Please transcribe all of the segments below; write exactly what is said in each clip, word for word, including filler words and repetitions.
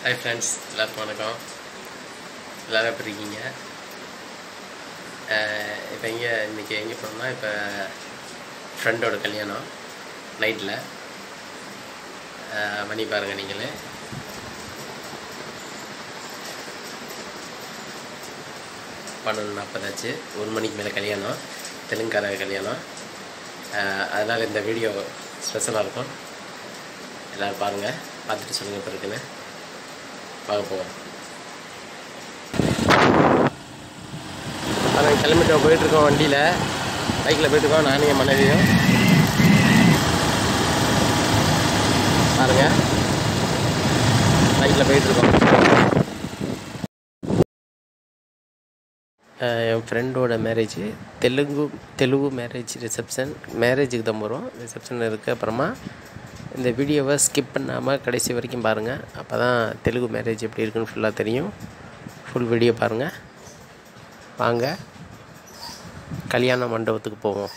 Hi friends, எல்லாருக்கும் வணக்கம். எல்லாரும் எப்படி இருக்கீங்க? இப்போ எங்கே இன்றைக்கி எங்கே போனோம்னா இப்போ ஃப்ரெண்டோட கல்யாணம் நைட்டில் மணி பாருங்கள் நீங்களே. பன்னெண்டு நாற்பதாச்சு, ஒரு மணிக்கு மேலே கல்யாணம், தெலுங்கார கல்யாணம். அதனால் இந்த வீடியோ ஸ்பெஷலாக இருக்கும். எல்லோரும் பாருங்கள், பார்த்துட்டு சொல்லுங்கள் இப்போ இருக்குன்னு. வாங்க போவோம். நாங்கள் கிளம்பிட்டோம், போயிட்டுருக்கோம் வண்டியில், பைக்கில் போயிட்டுருக்கோம், நானும் என் மனைவியும். பாருங்கள், பைக்கில் போயிட்டுருக்கோம். என் ஃப்ரெண்டோட marriage, Telugu Telugu marriage reception. மேரேஜுக்கு தான் போகிறோம், ரிசப்ஷன் இருக்குது. அப்புறமா இந்த வீடியோவை ஸ்கிப் பண்ணாமல் கடைசி வரைக்கும் பாருங்கள். அப்போ தான் தெலுங்கு மேரேஜ் எப்படி இருக்குன்னு ஃபுல்லாக தெரியும். ஃபுல் வீடியோ பாருங்கள். வாங்க கல்யாண மண்டபத்துக்கு போவோம்.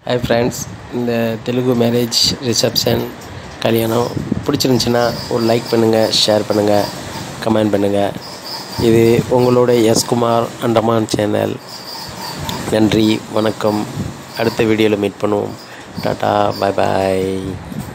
ஹாய் ஃப்ரெண்ட்ஸ், இந்த தெலுங்கு மேரேஜ் ரிசப்ஷன் கல்யாணம் பிடிச்சிருந்துச்சின்னா ஒரு லைக் பண்ணுங்கள், ஷேர் பண்ணுங்கள், கமெண்ட் பண்ணுங்கள். இது உங்களோட எஸ் குமார் அண்டமான் சேனல். நன்றி, வணக்கம். அடுத்த வீடியோவில் மீட் பண்ணுவோம். டாட்டா, பாய் பாய்.